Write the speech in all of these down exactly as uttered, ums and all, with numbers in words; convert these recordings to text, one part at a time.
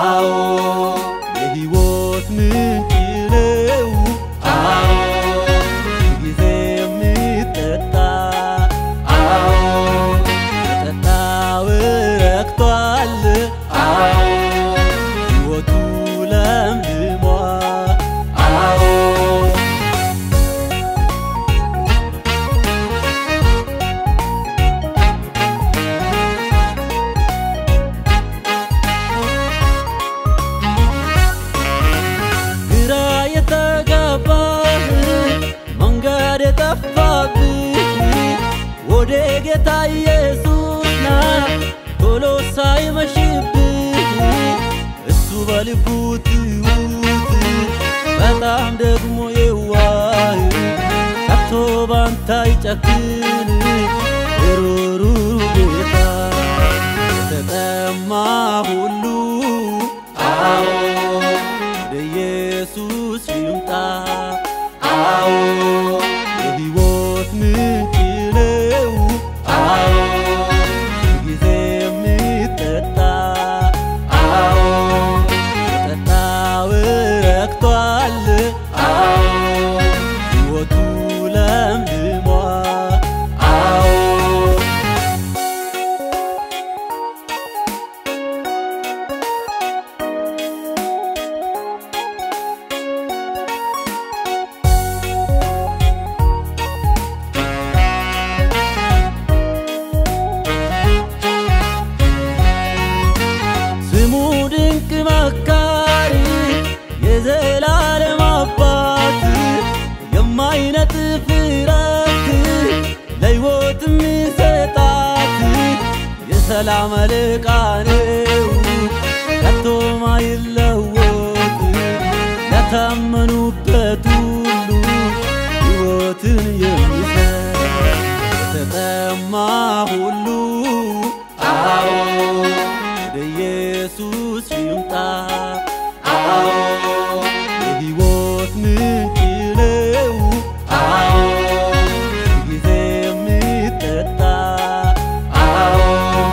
አዎ የሕይወት ምንጭ ነው አዎ ጊዜ የሚጠጣ አዎ የጠጣው ረክቷል አዎ ሕይወቱ ለምልሟል አዎ ወደ ጌታ ኢየሱስ ና ቶሎ ሳይመሽብህ እሱ በልቡ ትሁት በጣም ደግሞ የዋህ ከቶ ባንተ አይጨክን ሩሩ ጌታ የተጠማ ሁሉ አዎ ወደ ኢየሱስ ይምጣ አዎ የሕይወት ምንጭ ነው አዎ ጊዜ የሚጠጣ አዎ የጠጣው ረክቷል አዎ ሕይወቱ ለምልሟል አዎ መካሪ የዘላለም አባት የማይነጥፍ ረፍት ለሕይወት የሚሰጣት የሰላም አለቃ ነው ከቶ ማይለወጥ ለታመኑበት ሁሉ ሕይወትን የሚሰጥ የተጠማ ሁሉ አዎ ወደ ኢየሱስ ይምጣ አዎ የሕይወት ምንጭ ነው አዎ ጊዜ የሚጠጣ አዎ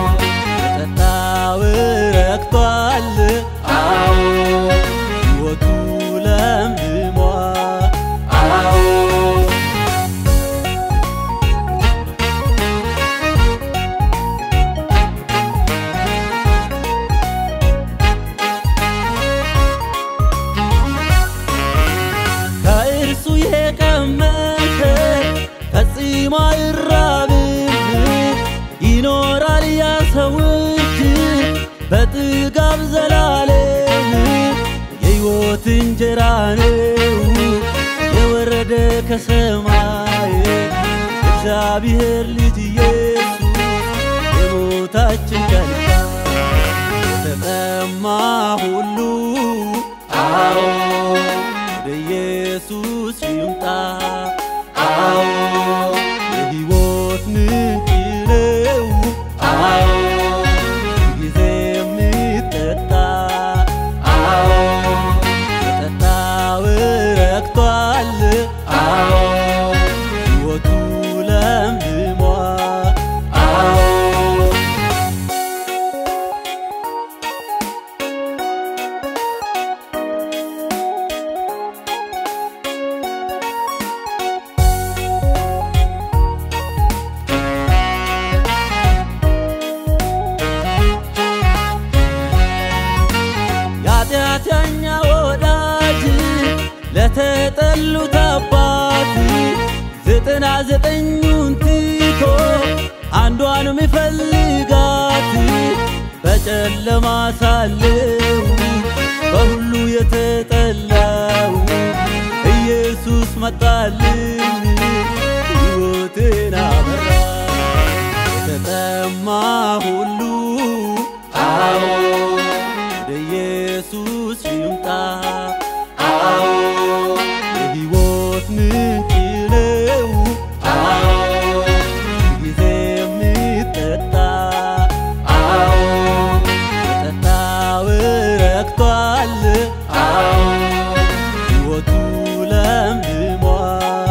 የጠጣው ረክቷል አዎ ሕይወቱ ለምልሟል አዎ ፈጽሞ አይራብም ይኖራል ያ ሰው እንጂ በጥጋብ ዘላለም የሕይወት እንጀራ ነው የወረደ ከሰማይ እግዚአብሔር ልጅ ኢየሱስ የሞታችን ከልካይ የተጠማ ሁሉ አዎ ወደ ኢየሱስ ይምጣ አዎ የሕይወት ምንጭ ነው አዎ ጊዜ የሚጠጣ አዎ የጠጣው ረክቷል አዎ ሕይወቱ ለምልሟል አዎ ኃጢአተኛ ወዳጅ ለተጠሉት አባት ዘጠና ዘጠኙን ትቶ አንዷን የሚፈልጋት በጨለማ ሳለው በሁሉ የተጠላው ኢየሱስ መጣልኝ ሕይወቴን አበራ የተጠማ ሁሉ አዎ ወደ ኢየሱስ ይምጣ አዎ የሕይወት ምንጭ ነው አዎ ጊዜ የሚጠጣ አዎ የጠጣው ረክቷል አዎ ሕይወቱ ለምልሟል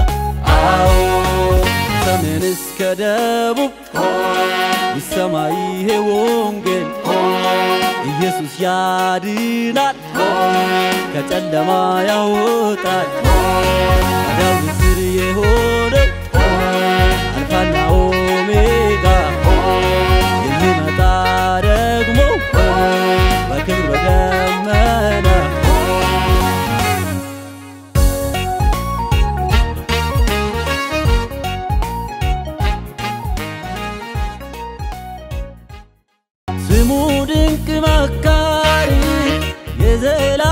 ያድናል ከጨለማ ያወጣል ዳዊት ስር የሆነው አልፋና ኦሜጋ የሚመጣ ደግሞ በክብር በደመና ስሙ ድንቅ መካሪ የዘላ